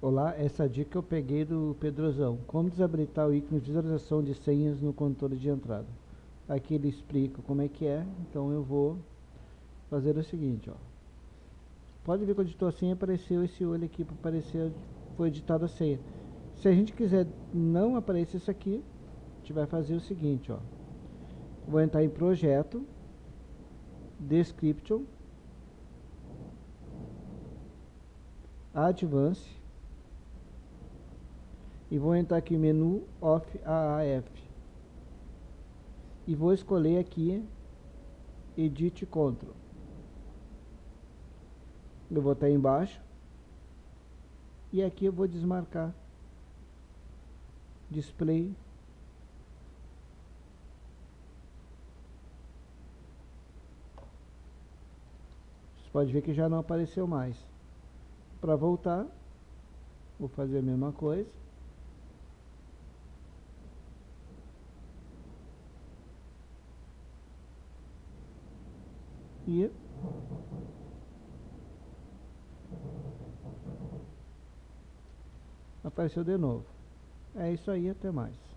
Olá, essa dica eu peguei do Pedrozão. Como desabilitar o ícone de visualização de senhas no controle de entrada. Aqui ele explica como é que é, então eu vou fazer o seguinte, ó. Pode ver que eu editou a senha, apareceu esse olho aqui para aparecer, foi editada a senha. Se a gente quiser não aparecer isso aqui, a gente vai fazer o seguinte, ó. Vou entrar em projeto, description, advance, e vou entrar aqui em menu of AAF e vou escolher aqui Edit Control. Eu vou estar embaixo e aqui eu vou desmarcar Display. Você pode ver que já não apareceu mais. Para voltar, vou fazer a mesma coisa. E apareceu de novo. É isso aí, até mais.